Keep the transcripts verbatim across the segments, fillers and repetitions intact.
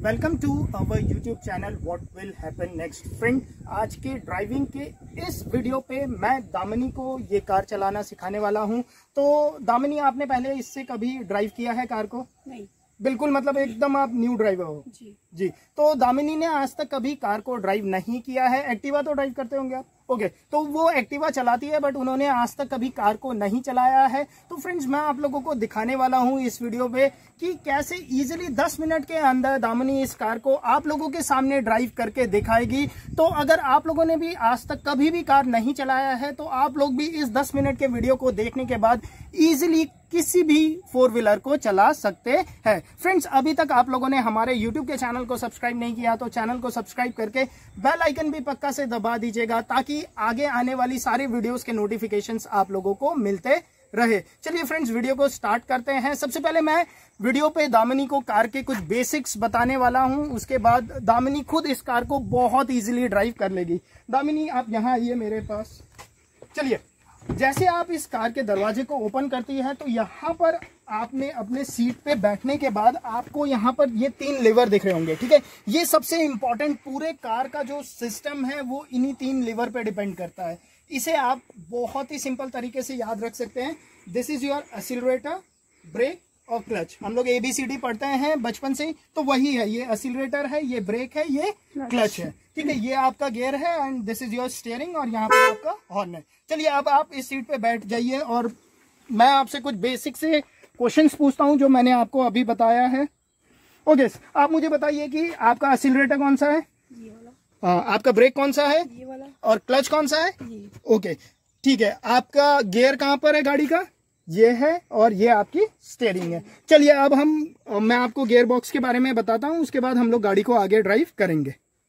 Welcome to our YouTube channel what will happen next. Friend, आज के driving के इस वीडियो पे मैं दामिनी को ये कार चलाना सिखाने वाला हूँ। तो दामिनी, आपने पहले इससे कभी ड्राइव किया है कार को? नहीं। बिल्कुल, मतलब एकदम आप न्यू ड्राइवर हो? जी जी। तो दामिनी ने आज तक कभी कार को ड्राइव नहीं किया है। एक्टिवा तो ड्राइव करते होंगे आप? ओके, तो वो एक्टिवा चलाती है बट उन्होंने आज तक कभी कार को नहीं चलाया है। तो फ्रेंड्स, मैं आप लोगों को दिखाने वाला हूं इस वीडियो पे कि कैसे इजीली दस मिनट के अंदर दामिनी इस कार को आप लोगों के सामने ड्राइव करके दिखाएगी। तो अगर आप लोगों ने भी आज तक कभी भी कार नहीं चलाया है तो आप लोग भी इस दस मिनट के वीडियो को देखने के बाद इजीली किसी भी फोर व्हीलर को चला सकते हैं। फ्रेंड्स, अभी तक आप लोगों ने हमारे यूट्यूब के चैनल को सब्सक्राइब नहीं किया तो चैनल को सब्सक्राइब करके बेल आइकन भी पक्का से दबा दीजिएगा ताकि आगे आने वाली सारी वीडियोस के नोटिफिकेशंस आप लोगों को मिलते रहे। चलिए फ्रेंड्स, वीडियो को स्टार्ट करते हैं। सबसे पहले मैं वीडियो पे दामिनी को कार के कुछ बेसिक्स बताने वाला हूं, उसके बाद दामिनी खुद इस कार को बहुत इजीली ड्राइव कर लेगी। दामिनी, आप यहाँ आइए मेरे पास। चलिए, जैसे आप इस कार के दरवाजे को ओपन करती है तो यहाँ पर आपने अपने सीट पे बैठने के बाद आपको यहाँ पर ये तीन लीवर दिख रहे होंगे, ठीक है। ये सबसे इंपॉर्टेंट, पूरे कार का जो सिस्टम है वो इन्हीं तीन लीवर पे डिपेंड करता है। इसे आप बहुत ही सिंपल तरीके से याद रख सकते हैं। This is your accelerator, brake और क्लच। हम लोग एबीसीडी पढ़ते हैं बचपन से ही, तो वही है। ये एक्सीलरेटर है, ये ब्रेक है, ये क्लच है, ठीक है। ये आपका गियर है and this is your steering और यहाँ पर आपका हॉर्न है। चलिए, अब आप इस सीट पे बैठ जाइए और मैं आपसे कुछ बेसिक से क्वेश्चंस पूछता हूं जो मैंने आपको अभी बताया है। ओके, आप मुझे बताइए कि आपका एक्सीलरेटर कौन सा है? ये वाला। आ, आपका ब्रेक कौन सा है? ये वाला। और क्लच कौन सा है? ये। ओके, ठीक है। आपका गियर कहाँ पर है गाड़ी का? ये है और ये आपकी स्टीयरिंग है। चलिए, अब हम मैं आपको गियर बॉक्स के बारे में बताता हूं, उसके बाद हम लोग गाड़ी को आगे ड्राइव करेंगे।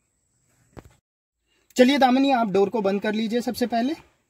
चलिए दामिनी, आप डोर को बंद कर लीजिए सबसे पहले।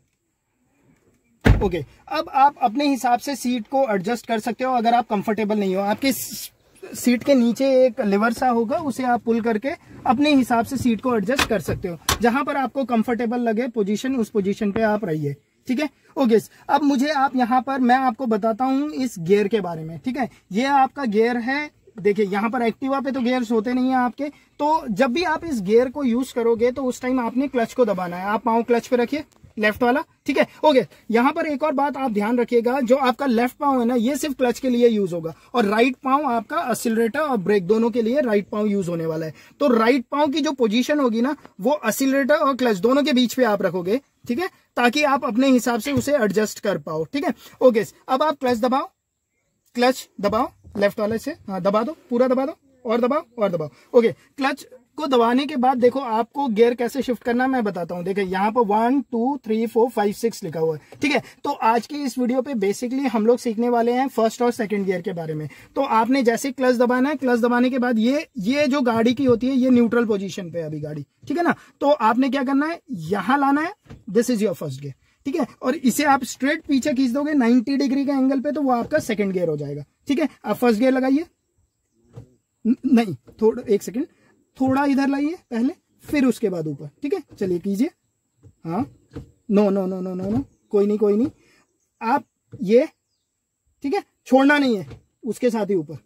ओके, अब आप अपने हिसाब से सीट को एडजस्ट कर सकते हो अगर आप कंफर्टेबल नहीं हो। आपके सीट के नीचे एक लिवर सा होगा, उसे आप पुल करके अपने हिसाब से सीट को एडजस्ट कर सकते हो। जहां पर आपको कंफर्टेबल लगे पोजीशन, उस पोजीशन पे आप रहिए, ठीक है। ओके, अब मुझे आप यहाँ पर मैं आपको बताता हूँ इस गियर के बारे में, ठीक है। ये आपका गियर है। देखिए, यहाँ पर एक्टिवा पे तो गियर्स होते नहीं है आपके, तो जब भी आप इस गियर को यूज करोगे तो उस टाइम आपने क्लच को दबाना है। आप पाँव क्लच पे रखिए, लेफ्ट वाला, ठीक है। ओके, यहाँ पर एक और बात आप ध्यान रखिएगा, जो आपका लेफ्ट पाँव है ना, ये सिर्फ क्लच के लिए यूज होगा और राइट पाँव आपका एक्सीलरेटर और ब्रेक दोनों के लिए राइट पाँव यूज होने वाला है। तो राइट पाँव की जो पोजीशन होगी ना, वो एक्सीलरेटर और क्लच दोनों के बीच पे आप रखोगे, ठीक है, ताकि आप अपने हिसाब से उसे एडजस्ट कर पाओ, ठीक है। ओके, अब आप क्लच दबाओ, क्लच दबाओ लेफ्ट वाले से, हाँ दबा दो, पूरा दबा दो, और दबाओ और दबाओ। ओके, क्लच को दबाने के बाद देखो आपको गियर कैसे शिफ्ट करना है मैं बताता हूं। देखिए, यहाँ पर one two three four five six लिखा हुआ है, ठीक है। तो आज की इस वीडियो पे बेसिकली हम लोग सीखने वाले हैं फर्स्ट और सेकंड गियर के बारे में। तो आपने जैसे क्लच दबाना है, क्लच दबाने के बाद ये ये जो गाड़ी की होती है ये न्यूट्रल पोजीशन पे है अभी गाड़ी, ठीक है ना। तो आपने क्या करना है, यहां लाना है, this is your first gear, ठीक है। और इसे आप स्ट्रेट पीछे खींच दोगे नाइन्टी डिग्री के एंगल पे, तो वो आपका सेकंड गियर हो जाएगा, ठीक है। आप फर्स्ट गियर लगाइए, नहीं थोड़ा एक सेकंड, थोड़ा इधर लाइए पहले, फिर उसके बाद ऊपर, ठीक है। चलिए कीजिए, हाँ, no no no no no no कोई नहीं कोई नहीं, आप ये, ठीक है, छोड़ना नहीं है, उसके साथ ही ऊपर,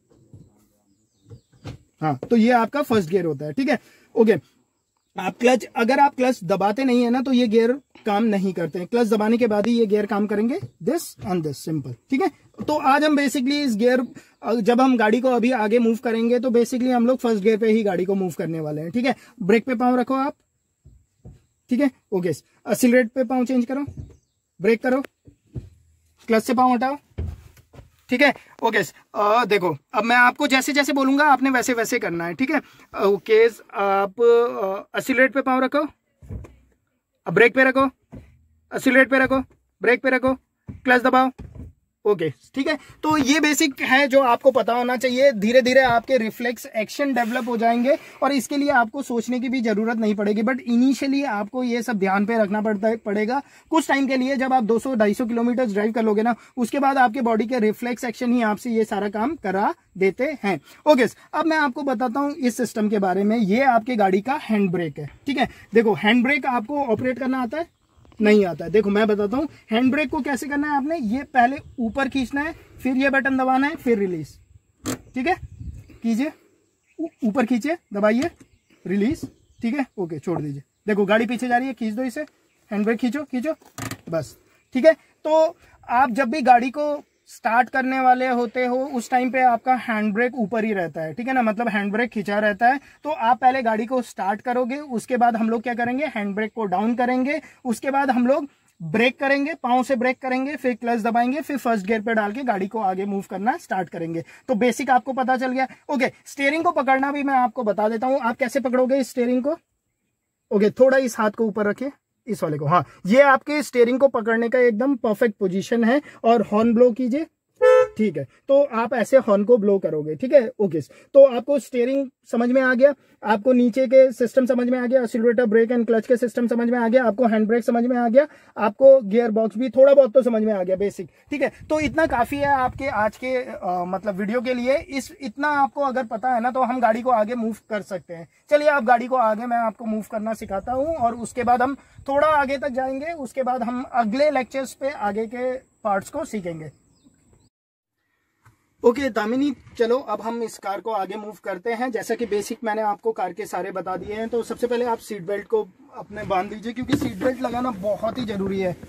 हाँ। तो ये आपका फर्स्ट गियर होता है, ठीक है। ओके, आप क्लच, अगर आप क्लच दबाते नहीं है ना तो ये गियर काम नहीं करते हैं। क्लच दबाने के बाद ही ये गियर काम करेंगे, दिस एंड दिस, सिंपल, ठीक है। तो आज हम बेसिकली इस गियर, जब हम गाड़ी को अभी आगे मूव करेंगे तो बेसिकली हम लोग फर्स्ट गियर पे ही गाड़ी को मूव करने वाले हैं, ठीक है। ब्रेक पे पाँव रखो आप, ठीक है। ओके, एक्सीलरेट पे पाँव चेंज करो, ब्रेक करो, क्लच से पाँव हटाओ, ठीक है। ओके, आ, देखो, अब मैं आपको जैसे जैसे बोलूंगा आपने वैसे वैसे करना है, ठीक है। ओके, आप एक्सीलरेट पे पाँव रखो, अब ब्रेक पे रखो, एक्सीलरेट पे रखो, ब्रेक पे रखो, क्लच दबाओ। ओके, ठीक है। तो ये बेसिक है जो आपको पता होना चाहिए। धीरे धीरे आपके रिफ्लेक्स एक्शन डेवलप हो जाएंगे और इसके लिए आपको सोचने की भी जरूरत नहीं पड़ेगी, बट इनिशियली आपको ये सब ध्यान पे रखना पड़ता पड़ेगा कुछ टाइम के लिए। जब आप दो सौ ढाई सौ किलोमीटर ड्राइव कर लोगे ना, उसके बाद आपके बॉडी के रिफ्लेक्स एक्शन ही आपसे ये सारा काम करा देते हैं। ओके, अब मैं आपको बताता हूँ इस सिस्टम के बारे में। ये आपके गाड़ी का हैंड ब्रेक है, ठीक है। देखो, हैंड ब्रेक आपको ऑपरेट करना आता है? नहीं आता है। देखो मैं बताता हूँ हैंड ब्रेक को कैसे करना है। आपने ये पहले ऊपर खींचना है, फिर ये बटन दबाना है, फिर रिलीज, ठीक है। कीजिए, ऊपर खींचिए, दबाइए, रिलीज, ठीक है, ओके, छोड़ दीजिए। देखो गाड़ी पीछे जा रही है, खींच दो इसे, हैंड ब्रेक खींचो खींचो, बस, ठीक है। तो आप जब भी गाड़ी को स्टार्ट करने वाले होते हो उस टाइम पे आपका हैंड ब्रेक ऊपर ही रहता है, ठीक है ना, मतलब हैंड ब्रेक खिंचा रहता है। तो आप पहले गाड़ी को स्टार्ट करोगे, उसके बाद हम लोग क्या करेंगे, हैंड ब्रेक को डाउन करेंगे, उसके बाद हम लोग ब्रेक करेंगे, पांव से ब्रेक करेंगे, फिर क्लच दबाएंगे, फिर फर्स्ट गियर पे डाल के गाड़ी को आगे मूव करना स्टार्ट करेंगे। तो बेसिक आपको पता चल गया। ओके, स्टीयरिंग को पकड़ना भी मैं आपको बता देता हूं। आप कैसे पकड़ोगे स्टीयरिंग को? ओके, थोड़ा इस हाथ को ऊपर रखिए, इस वाले को, हाँ, ये आपके स्टीयरिंग को पकड़ने का एकदम परफेक्ट पोजीशन है। और हॉर्न ब्लो कीजिए, ठीक है, तो आप ऐसे हॉर्न को ब्लो करोगे, ठीक है। ओके, तो आपको स्टीयरिंग समझ में आ गया, आपको नीचे के सिस्टम समझ में आ गया, एक्सीलरेटर, ब्रेक एंड क्लच के सिस्टम समझ में आ गया, आपको हैंड ब्रेक समझ में आ गया, आपको गियर बॉक्स भी थोड़ा बहुत तो समझ में आ गया, बेसिक, ठीक है। तो इतना काफी है आपके आज के आ, मतलब वीडियो के लिए। इस इतना आपको अगर पता है ना तो हम गाड़ी को आगे मूव कर सकते हैं। चलिए आप गाड़ी को आगे मैं आपको मूव करना सिखाता हूँ और उसके बाद हम थोड़ा आगे तक जाएंगे, उसके बाद हम अगले लेक्चर्स पे आगे के पार्ट्स को सीखेंगे। ओके okay, दामिनी, चलो अब हम इस कार को आगे मूव करते हैं। जैसा कि बेसिक मैंने आपको कार के सारे बता दिए हैं, तो सबसे पहले आप सीट बेल्ट को अपने बांध दीजिए, क्योंकि सीट बेल्ट लगाना बहुत ही जरूरी है।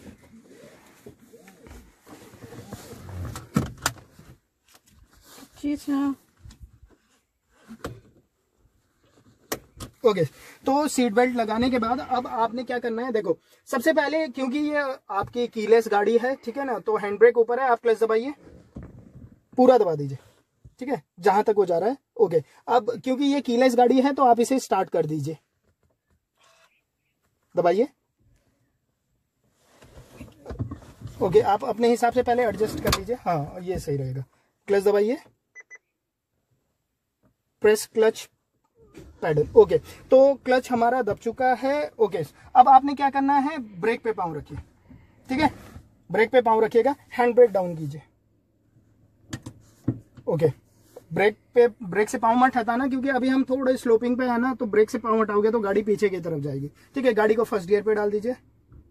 ओके okay, तो सीट बेल्ट लगाने के बाद अब आपने क्या करना है, देखो सबसे पहले, क्योंकि ये आपकी कीलेस गाड़ी है, ठीक है ना, तो हैंड ब्रेक ऊपर है, आप क्लच दबाइए, पूरा दबा दीजिए, ठीक है, जहां तक वो जा रहा है। ओके, अब क्योंकि ये कीलेस गाड़ी है तो आप इसे स्टार्ट कर दीजिए, दबाइए। ओके, आप अपने हिसाब से पहले एडजस्ट कर लीजिए, हाँ ये सही रहेगा। क्लच दबाइए, प्रेस क्लच पैडल। ओके, तो क्लच हमारा दब चुका है। ओके, अब आपने क्या करना है, ब्रेक पे पांव रखिए, ठीक है, ब्रेक पे पांव रखिएगा, हैंड ब्रेक डाउन कीजिए। ओके, ब्रेक पे ब्रेक से पांव मत हटाना, क्योंकि अभी हम थोड़े स्लोपिंग पे है ना, तो ब्रेक से पांव हटाओगे तो गाड़ी पीछे की तरफ जाएगी, ठीक है। गाड़ी को फर्स्ट गियर पे डाल दीजिए,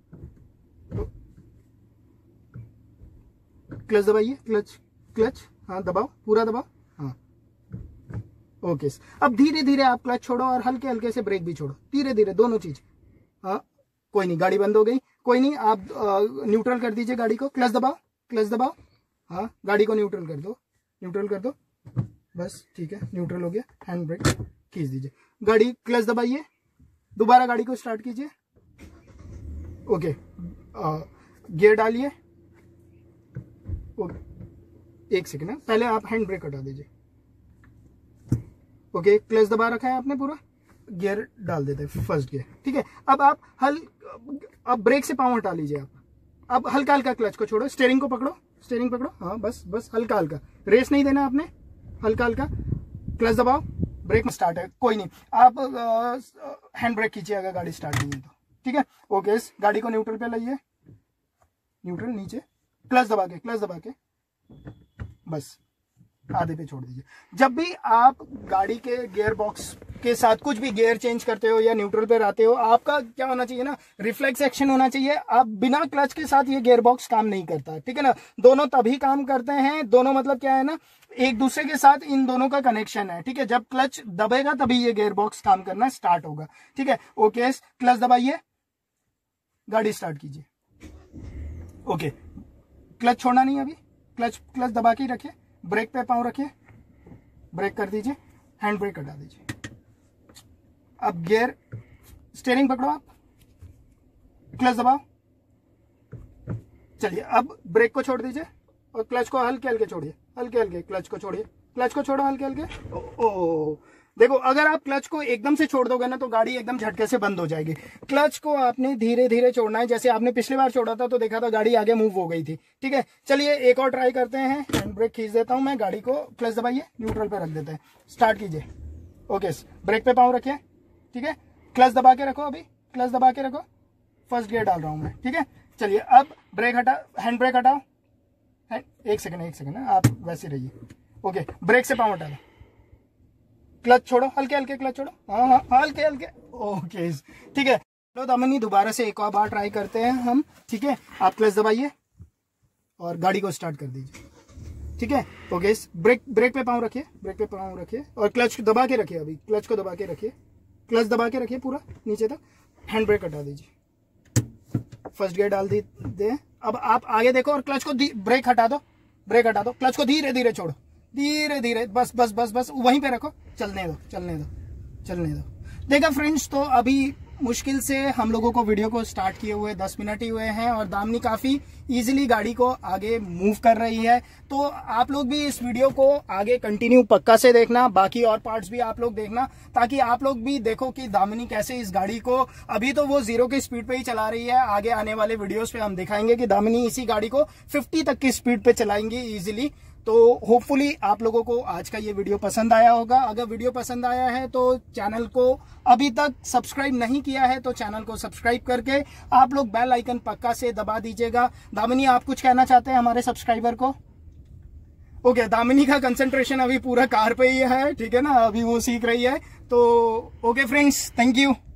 क्लच दबाइए, क्लच क्लच हाँ दबाओ, पूरा दबाओ, हाँ। ओके, अब धीरे धीरे आप क्लच छोड़ो और हल्के हल्के से ब्रेक भी छोड़ो, धीरे धीरे दोनों चीज। हाँ, कोई नहीं, गाड़ी बंद हो गई, कोई नहीं, आप न्यूट्रल कर दीजिए गाड़ी को, क्लच दबाओ, क्लच दबाओ, हाँ, गाड़ी को न्यूट्रल कर दो, न्यूट्रल कर दो, बस, ठीक है, न्यूट्रल हो गया। हैंड ब्रेक खींच दीजिए, गाड़ी क्लच दबाइए, दोबारा गाड़ी को स्टार्ट कीजिए। ओके, गियर डालिए, एक सेकेंड, पहले आप हैंड ब्रेक हटा दीजिए। ओके, क्लच दबा रखा है आपने पूरा, गियर डाल देते हैं, फर्स्ट गियर, ठीक है। अब आप हल अब ब्रेक से पांव हटा लीजिए, आप अब हल्का हल्का क्लच को छोड़ो, स्टीयरिंग को पकड़ो, स्टीयरिंग पकड़ो, हाँ बस बस, हल्का हल्का, रेस नहीं देना आपने, हल्का हल्का क्लच दबाओ, ब्रेक में स्टार्ट है, कोई नहीं, आप हैंड ब्रेक कीजिए अगर गाड़ी स्टार्ट नहीं है तो, ठीक है। ओके, गाड़ी को न्यूट्रल पे लाइए, न्यूट्रल नीचे, क्लच दबा के, क्लच दबा के, बस आधे पे छोड़ दीजिए। जब भी आप गाड़ी के गियर बॉक्स के साथ कुछ भी गियर चेंज करते हो या न्यूट्रल पे आते हो, आपका क्या होना चाहिए ना, रिफ्लेक्स एक्शन होना चाहिए। आप बिना क्लच के साथ ये गियर बॉक्स काम नहीं करता, ठीक है ना। दोनों तभी काम करते हैं, दोनों मतलब क्या है ना, एक दूसरे के साथ इन दोनों का कनेक्शन है, ठीक है। जब क्लच दबेगा तभी ये गियर बॉक्स काम करना स्टार्ट होगा, ठीक है। ओके, क्लच दबाइए, गाड़ी स्टार्ट कीजिए। ओके, क्लच छोड़ना नहीं अभी, क्लच क्लच दबा के ही रखिए, ब्रेक पे पांव रखिए, ब्रेक कर दीजिए, हैंड ब्रेक हटा दीजिए। अब गियर, स्टीयरिंग पकड़ो आप, क्लच दबाओ, चलिए अब ब्रेक को छोड़ दीजिए और क्लच को हल्के हल्के छोड़िए, हल्के हल्के क्लच को छोड़िए, क्लच को छोड़ो हल्के हल्के। ओ, ओ देखो, अगर आप क्लच को एकदम से छोड़ दोगे ना तो गाड़ी एकदम झटके से बंद हो जाएगी। क्लच को आपने धीरे धीरे छोड़ना है, जैसे आपने पिछली बार छोड़ा था तो देखा था गाड़ी आगे मूव हो गई थी, ठीक है। चलिए एक और ट्राई करते हैं, हैंड ब्रेक खींच देता हूं मैं, गाड़ी को क्लच दबाइए, न्यूट्रल पे रख देते हैं, स्टार्ट कीजिए। ओके, ब्रेक पे पांव रखिए, ठीक है, क्लच दबा के रखो, अभी क्लच दबा के रखो, फर्स्ट गियर डाल रहा हूं मैं, ठीक है। चलिए अब ब्रेक हटा, हैंड ब्रेक हटाओ, एक सेकेंड एक सेकेंड आप वैसे रहिए। ओके, ब्रेक से पांव हटा दो, क्लच छोड़ो, हल्के हल्के क्लच छोड़ो, हाँ हाँ हल्के हल्के। ओके, ठीक है। चलो दामिनी, दोबारा से एक और बार ट्राई करते हैं हम, ठीक है। आप क्लच दबाइए और गाड़ी को स्टार्ट कर दीजिए, ठीक है। ओके, ब्रेक ब्रेक पे पाँव रखिए, ब्रेक पे पाँव रखिए और क्लच दबा के रखिए। अभी क्लच को दबा के रखिए, क्लच दबा के रखिए पूरा नीचे तक। हैंड ब्रेक हटा दीजिए, फर्स्ट गियर डाल दी दे। अब आप आगे देखो और क्लच को ब्रेक हटा दो, ब्रेक हटा दो, क्लच को धीरे धीरे छोड़ो, धीरे धीरे, बस बस बस बस वहीं पे रखो, चलने दो चलने दो चलने दो। देखा फ्रेंड्स, तो अभी मुश्किल से हम लोगों को वीडियो को स्टार्ट किए हुए दस मिनट ही हुए हैं और दामिनी काफी इजीली गाड़ी को आगे मूव कर रही है। तो आप लोग भी इस वीडियो को आगे कंटिन्यू पक्का से देखना, बाकी और पार्ट्स भी आप लोग देखना, ताकि आप लोग भी देखो कि दामिनी कैसे इस गाड़ी को, अभी तो वो जीरो की स्पीड पे ही चला रही है, आगे आने वाले वीडियोस पे हम दिखाएंगे कि दामिनी इसी गाड़ी को फिफ्टी तक की स्पीड पे चलाएंगी इजीली। तो होपफुली आप लोगों को आज का ये वीडियो पसंद आया होगा। अगर वीडियो पसंद आया है तो चैनल को अभी तक सब्सक्राइब नहीं किया है तो चैनल को सब्सक्राइब करके आप लोग बेल आइकन पक्का से दबा दीजिएगा। दामिनी, आप कुछ कहना चाहते हैं हमारे सब्सक्राइबर को? ओके, दामिनी का कंसंट्रेशन अभी पूरा कार पे ही है, ठीक है ना, अभी वो सीख रही है। तो ओके फ्रेंड्स, थैंक यू।